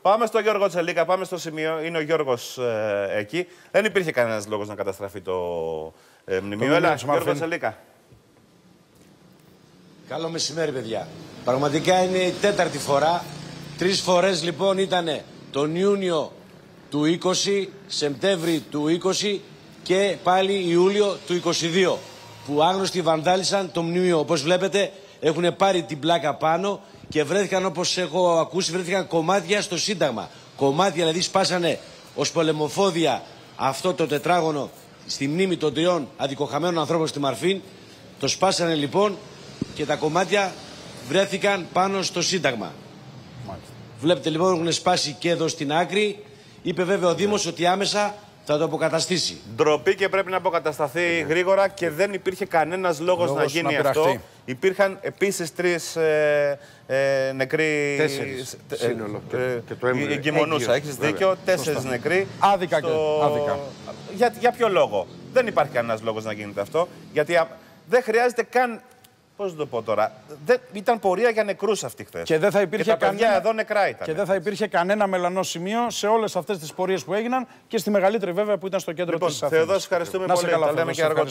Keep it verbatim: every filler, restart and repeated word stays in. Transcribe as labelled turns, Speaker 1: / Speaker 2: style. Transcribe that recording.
Speaker 1: Πάμε στο Γιώργο Τσελίκα, πάμε στο σημείο. Είναι ο Γιώργος ε, εκεί. Δεν υπήρχε κανένας λόγος να καταστραφεί το ε, μνημείο. Έλα, Γιώργο Τσελίκα.
Speaker 2: Καλό μεσημέρι, παιδιά. Πραγματικά είναι η τέταρτη φορά. Τρεις φορές λοιπόν ήταν τον Ιούνιο του είκοσι, Σεπτέμβρη του είκοσι και πάλι Ιούλιο του είκοσι δύο. Που άγνωστοι βανδάλισαν το μνημείο. Όπως βλέπετε, έχουν πάρει την πλάκα πάνω και βρέθηκαν, όπως έχω ακούσει, βρέθηκαν κομμάτια στο Σύνταγμα. Κομμάτια δηλαδή σπάσανε ως πολεμοφόδια αυτό το τετράγωνο στη μνήμη των τριών αδικοχαμένων ανθρώπων στη Μαρφίν. Το σπάσανε λοιπόν και τα κομμάτια βρέθηκαν πάνω στο Σύνταγμα. Μάλιστα. Βλέπετε λοιπόν έχουν σπάσει και εδώ στην άκρη. Είπε βέβαια ο Δήμος ότι άμεσα θα το αποκαταστήσει. Ντροπή και πρέπει να αποκατασταθεί yeah. γρήγορα και δεν υπήρχε κανένας λόγος, λόγος να γίνει να αυτό. Υπήρχαν επίσης τρεις ε, ε, νεκροί.
Speaker 3: Τέσσερις ε, σύνολο.
Speaker 1: Ε, και, και το έμεινε. Εγκυμονούσα, έχεις δίκιο. Τέσσερις νεκροί.
Speaker 3: Άδικα
Speaker 1: στο...
Speaker 3: και άδικα.
Speaker 1: Για, για ποιο λόγο? Δεν υπάρχει κανένας λόγος να γίνεται αυτό. Γιατί α, δεν χρειάζεται καν. Πώς το πω τώρα, δεν, ήταν πορεία για νεκρούς αυτή χθες.
Speaker 3: Και δεν θα υπήρχε
Speaker 1: και τα παιδιά
Speaker 3: κανένα...
Speaker 1: εδώ νεκρά ήταν.
Speaker 3: Και δεν θα υπήρχε κανένα μελανό σημείο σε όλες αυτές τις πορείες που έγιναν και στη μεγαλύτερη βέβαια που ήταν στο κέντρο
Speaker 1: λοιπόν,
Speaker 3: της Αθήνας.
Speaker 1: Θεοδόση, ευχαριστούμε
Speaker 3: να
Speaker 1: πολύ.
Speaker 3: Καλά,
Speaker 1: τα λέμε και αργότερα.